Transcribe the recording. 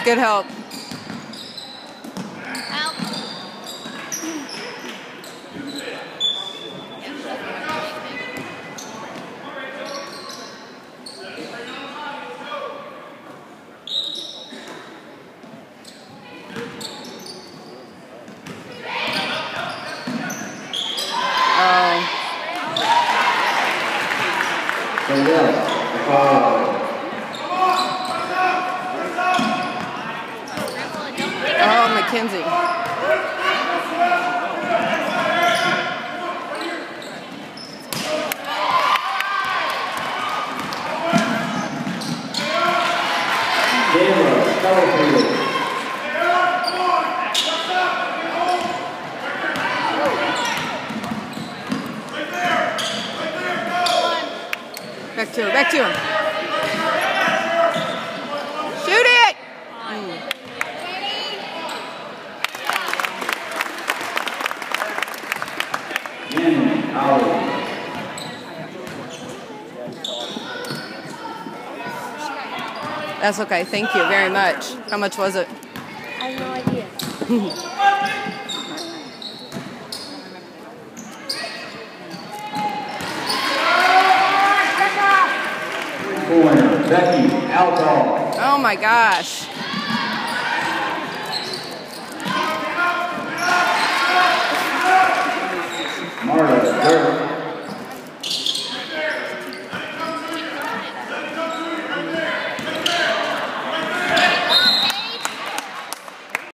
Good help. Oh, Mackenzie. Back to him, back to him. Shoot it! That's okay, thank you very much. How much was it? I have no idea. Corner, Becky, Alcohol. Oh my gosh.